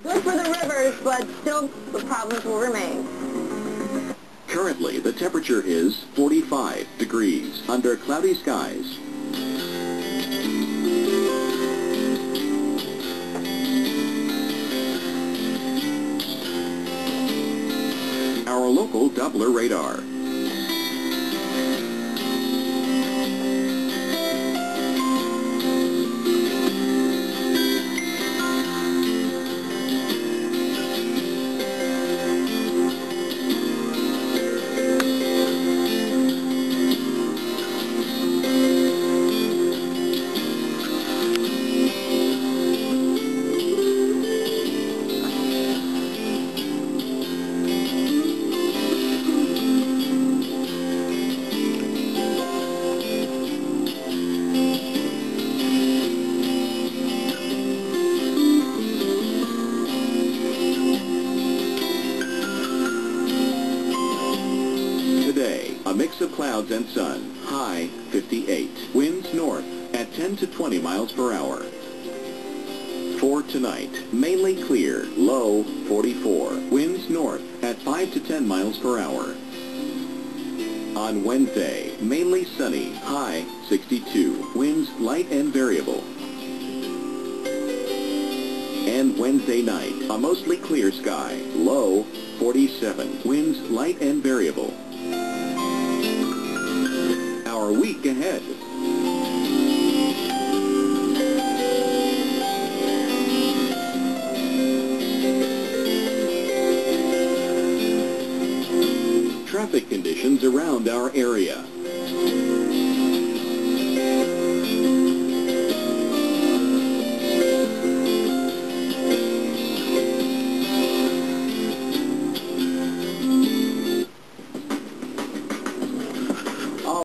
Good for the rivers, but still the problems will remain. Currently, the temperature is 45 degrees under cloudy skies. Our local Doppler radar. Today, a mix of clouds and sun, high 58, winds north at 10 to 20 miles per hour. For tonight, mainly clear, low 44, winds north at 5 to 10 miles per hour. On Wednesday, mainly sunny, high 62, winds light and variable. And Wednesday night, a mostly clear sky, low 47, winds light and variable. Our week ahead. Traffic conditions around our area.